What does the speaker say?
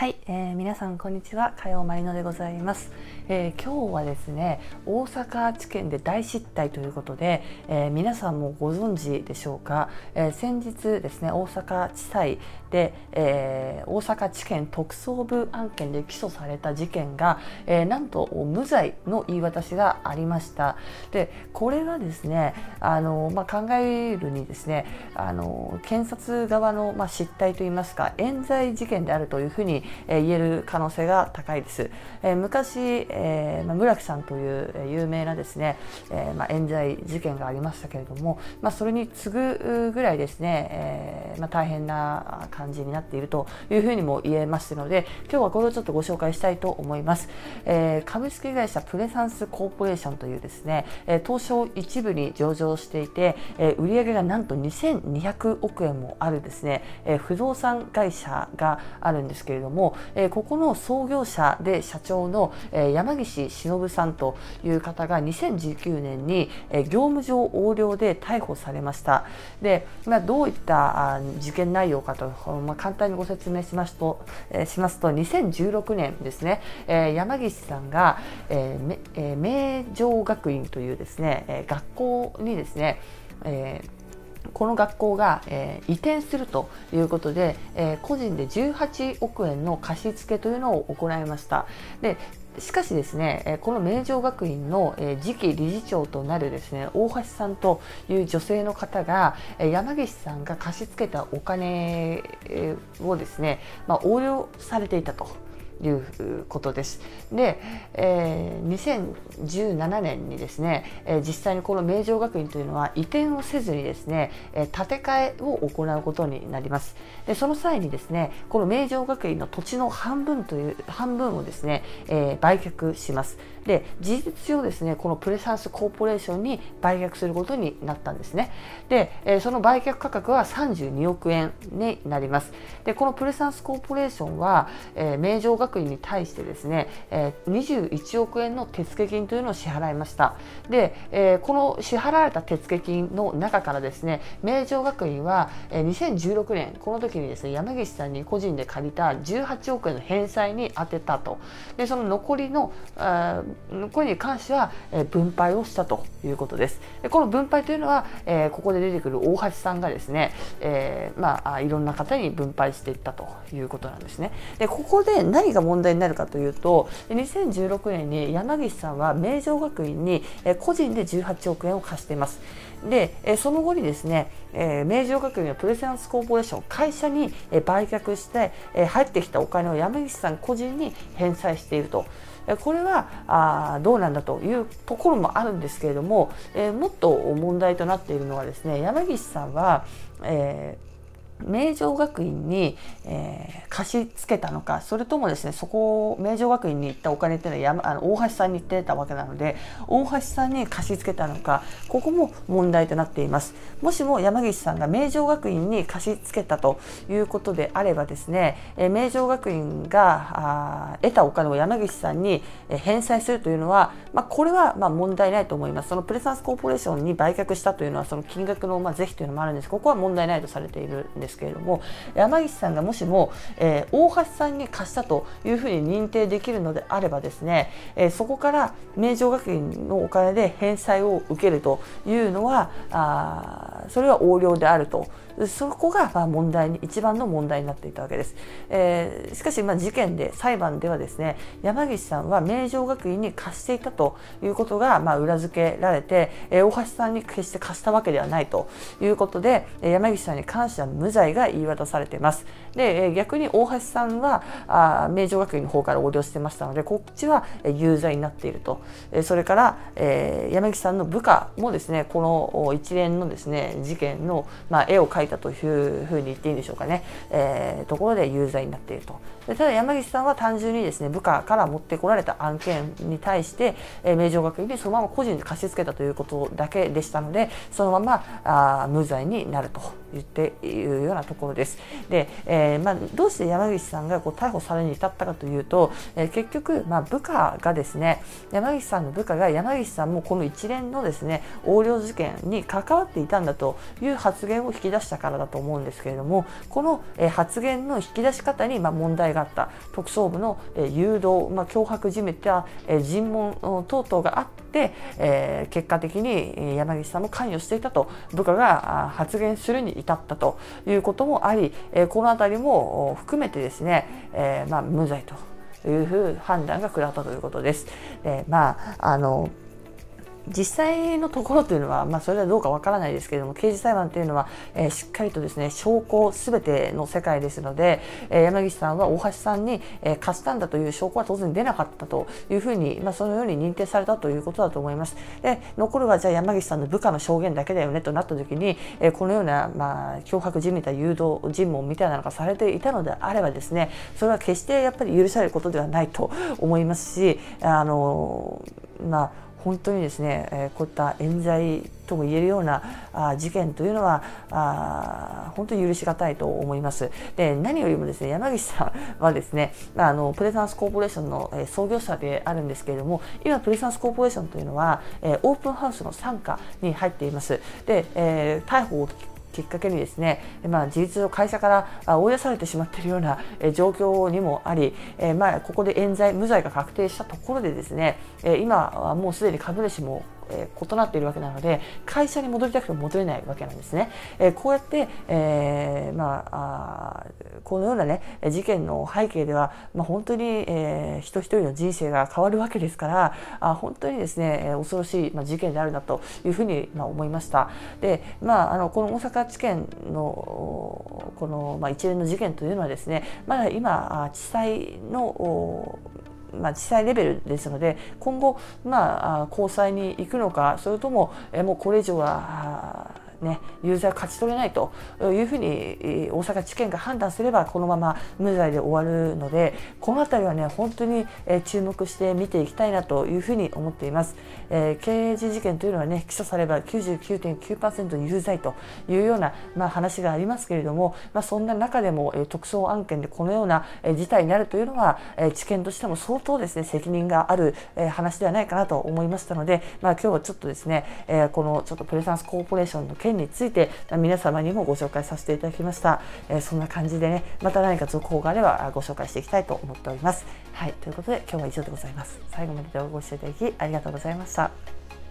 はい、皆さんこんにちは、加陽まりのでございます。今日はですね、大阪地検で大失態ということで、皆さんもご存知でしょうか。先日ですね、大阪地裁で、大阪地検特捜部案件で起訴された事件が、なんと無罪の言い渡しがありました。で、これはですね、考えるにですね、検察側の失態といいますか、冤罪事件であるというふうに言える可能性が高いです。昔、村木さんという有名なですね、冤罪事件がありましたけれども、それに次ぐぐらいですね、大変な感じになっているというふうにも言えますので、今日はこれをちょっとご紹介したいと思います。株式会社プレサンスコーポレーションというですね、東証一部に上場していて、売上がなんと2200億円もあるですね、不動産会社があるんですけれども、ここの創業者で社長の山岸忍さんという方が2019年に業務上横領で逮捕されました。で、どういった事件内容かと、簡単にご説明しますと2016年ですね、山岸さんが明城学院というですね、学校にですね、この学校が移転するということで、個人で18億円の貸し付けというのを行いました。で、しかしですね、この明城学院の次期理事長となるですね、大橋さんという女性の方が山岸さんが貸し付けたお金をですね、横領されていたということです。で、2017年にですね、実際にこの明城学院というのは移転をせずにですね、建て替えを行うことになります。で、その際にですね、この明城学院の土地の半分をですね、売却します。で、事実上ですね、このプレサンスコーポレーションに売却することになったんですね。で、その売却価格は32億円になります。で、このプレサンスコーポレーションは、明城学院に対してですね、21億円の手付金というのを支払いました。で、この支払われた手付金の中からですね、明城学院は2016年、この時にですね、山岸さんに個人で借りた18億円の返済に充てたと。で、その残りに関しては分配をしたということです。で、この分配というのは、ここで出てくる大橋さんがですね、いろんな方に分配していったということなんですね。で、ここで何が問題になるかというと、2016年に山岸さんは明城学院に個人で18億円を貸しています。で、その後にですね、明城学院はプレサンスコーポレーション会社に売却して入ってきたお金を山岸さん個人に返済していると。これはどうなんだというところもあるんですけれども、もっと問題となっているのはですね、山岸さんは、明城学院に、貸し付けたのか、それともですね、そこを明城学院に行ったお金っていうのは大橋さんに行ってたわけなので、大橋さんに貸し付けたのか、ここも問題となっています。もしも山岸さんが明城学院に貸し付けたということであればですね、明城学院が得たお金を山岸さんに返済するというのは、これは問題ないと思います。そのプレサンスコーポレーションに売却したというのはその金額の是非というのもあるんです。ここは問題ないとされているんですけれども、山岸さんがもしも、大橋さんに貸したというふうに認定できるのであればですね、そこから明城学院のお金で返済を受けるというのはそれは横領であると。そこが一番の問題になっていたわけです。しかし事件で裁判ではですね、山岸さんは明城学院に貸していたということが裏付けられて、大橋さんに決して貸したわけではないということで、山岸さんに関しては無罪が言い渡されています。で、逆に大橋さんは明城学院の方から横領してましたので、こっちは有罪になっていると。それから、山岸さんの部下もですね、この一連のですね事件の絵を描いたというふうに言っていいんでしょうかね、ところで有罪になっていると。で、ただ山岸さんは単純にですね、部下から持ってこられた案件に対して、明城学院にそのまま個人で貸し付けたということだけでしたので、そのまま無罪になると言っているようなところです。で、どうして山岸さんが逮捕されるに至ったかというと、結局、部下がですね、山岸さんの部下が山岸さんもこの一連のですね横領事件に関わっていたんだという発言を引き出したしたからだと思うんですけれども、この発言の引き出し方に問題があった、特捜部の誘導、脅迫じめた尋問等々があって、結果的に山岸さんも関与していたと部下が発言するに至ったということもあり、このあたりも含めてですね、無罪という判断が下ったということです。実際のところというのは、それはどうかわからないですけれども、刑事裁判というのは、しっかりとですね、証拠すべての世界ですので、山岸さんは大橋さんに、貸したんだという証拠は当然出なかったというふうに、そのように認定されたということだと思います。で、残るはじゃあ山岸さんの部下の証言だけだよねとなったときに、このような、脅迫じめた誘導尋問みたいなのがされていたのであればですね、それは決してやっぱり許されることではないと思いますし、本当にですね、こういった冤罪とも言えるような事件というのは本当に許し難いと思います。で、何よりもですね、山岸さんはですね、プレザンスコーポレーションの創業者であるんですけれども、今プレザンスコーポレーションというのはオープンハウスの傘下に入っています。で、逮捕をきっかけにですね、事実上会社から追い出されてしまっているような状況にもあり、ここで冤罪無罪が確定したところでですね、今はもうすでに株主も異なっているわけなので、会社に戻りたくても戻れないわけなんですね。こうやって、このようなね事件の背景では、本当に、人一人の人生が変わるわけですから、本当にですね恐ろしい、事件であるなというふうに、思いました。で、この大阪地検のこの、一連の事件というのはですね、まだ今地裁の地裁レベルですので、今後、高裁に行くのか、それとももうこれ以上は有罪を勝ち取れないというふうに大阪地検が判断すれば、このまま無罪で終わるので、このあたりはね本当に注目して見ていきたいなというふうに思っています。刑事事件というのはね、起訴されれば 99.9% 有罪というような、話がありますけれども、そんな中でも特捜案件でこのような事態になるというのは、地検としても相当ですね責任がある話ではないかなと思いましたので、今日はちょっとですね、このちょっとプレザンスコーポレーションの件について皆様にもご紹介させていただきました。そんな感じでね、また何か続報があればご紹介していきたいと思っております。はい、ということで今日は以上でございます。最後までご視聴いただきありがとうございました。